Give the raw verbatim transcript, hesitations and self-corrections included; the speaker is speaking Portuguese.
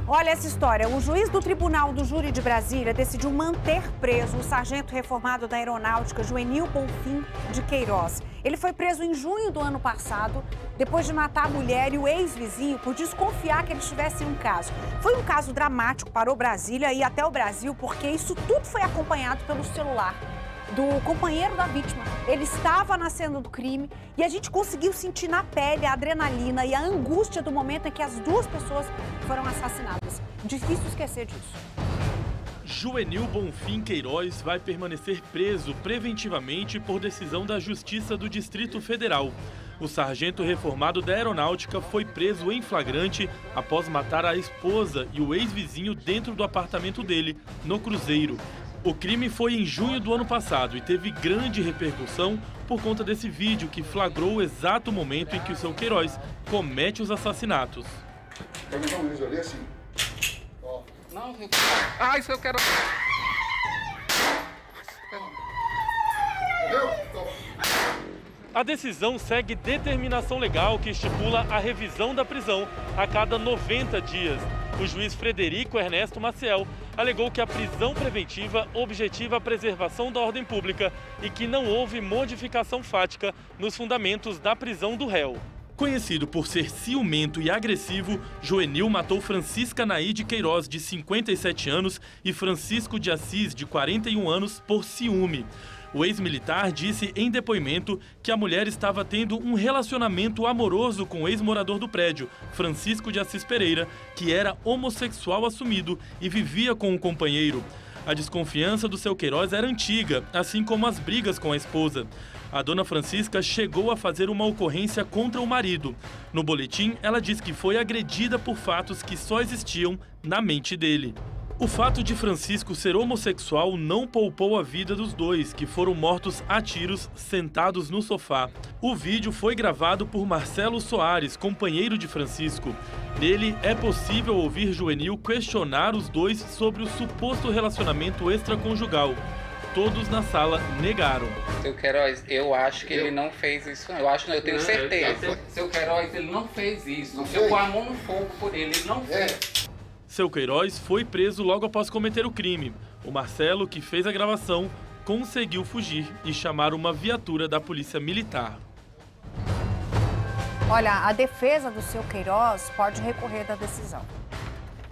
Olha essa história. O juiz do Tribunal do Júri de Brasília decidiu manter preso o sargento reformado da Aeronáutica, Joenil Bonfim de Queiroz. Ele foi preso em junho do ano passado, depois de matar a mulher e o ex-vizinho por desconfiar que eles tivessem um caso. Foi um caso dramático, parou Brasília e até o Brasil, porque isso tudo foi acompanhado pelo celular do companheiro da vítima. Ele estava na cena do crime e a gente conseguiu sentir na pele a adrenalina e a angústia do momento em que as duas pessoas foram assassinadas. Difícil esquecer disso. Joenil Bonfim Queiroz vai permanecer preso preventivamente por decisão da Justiça do Distrito Federal. O sargento reformado da Aeronáutica foi preso em flagrante após matar a esposa e o ex-vizinho dentro do apartamento dele, no Cruzeiro. O crime foi em junho do ano passado e teve grande repercussão por conta desse vídeo que flagrou o exato momento em que o seu Queiroz comete os assassinatos. Pega então, Luiz, ali assim. Ó. Não, eu... Ah, isso eu quero... Entendeu? A decisão segue determinação legal que estipula a revisão da prisão a cada noventa dias. O juiz Frederico Ernesto Maciel alegou que a prisão preventiva objetiva a preservação da ordem pública e que não houve modificação fática nos fundamentos da prisão do réu. Conhecido por ser ciumento e agressivo, Joenil matou Francisca Naide Queiroz, de cinquenta e sete anos, e Francisco de Assis, de quarenta e um anos, por ciúme. O ex-militar disse em depoimento que a mulher estava tendo um relacionamento amoroso com o ex-morador do prédio, Francisco de Assis Pereira, que era homossexual assumido e vivia com um companheiro. A desconfiança do seu Queiroz era antiga, assim como as brigas com a esposa. A dona Francisca chegou a fazer uma ocorrência contra o marido. No boletim, ela diz que foi agredida por fatos que só existiam na mente dele. O fato de Francisco ser homossexual não poupou a vida dos dois, que foram mortos a tiros sentados no sofá. O vídeo foi gravado por Marcelo Soares, companheiro de Francisco. Nele, é possível ouvir Joenil questionar os dois sobre o suposto relacionamento extraconjugal. Todos na sala negaram. Seu Queiroz, eu acho que ele não fez isso. Eu acho, eu tenho certeza. Seu Queiroz, ele não fez isso. Eu pôr a mão no fogo por ele, ele não fez. Seu Queiroz foi preso logo após cometer o crime. O Marcelo, que fez a gravação, conseguiu fugir e chamar uma viatura da Polícia Militar. Olha, a defesa do seu Queiroz pode recorrer da decisão.